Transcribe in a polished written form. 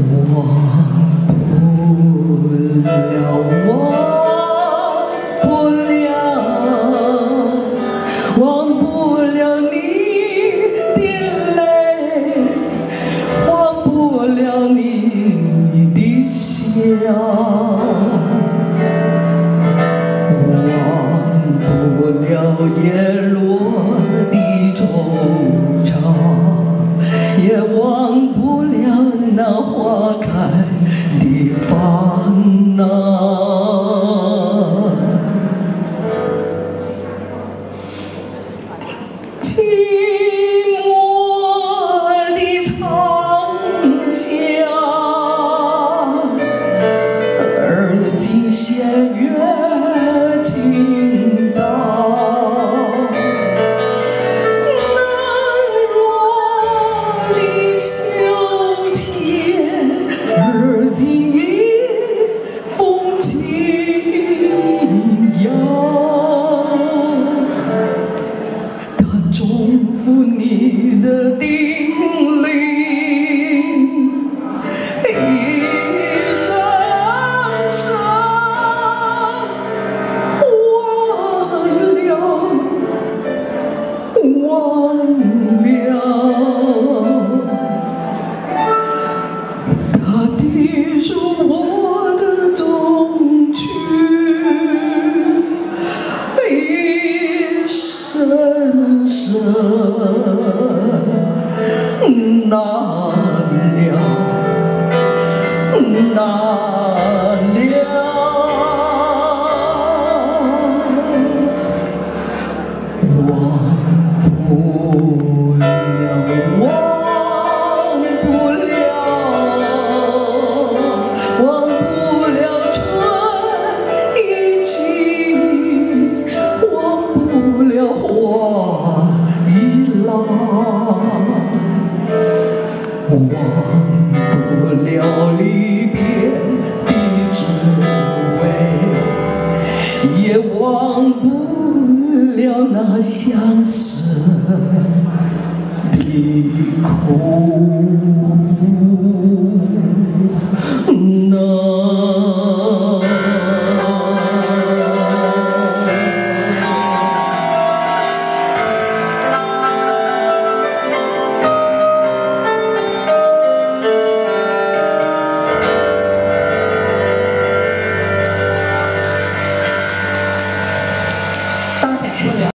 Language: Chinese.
忘不了你的泪，忘不了你的笑，忘不了叶落的惆怅，也忘不了那花开的烦恼。寂寞的长巷，而今弦月清早，冷落的秋千，而今已风轻摇。重复你的叮咛，一声声忘了，它低诉我的衷曲，一声声难了，难了。忘不了，忘不了，忘不了春已尽，忘不了花已老，忘不了离别的滋味，也忘不了那相思的苦。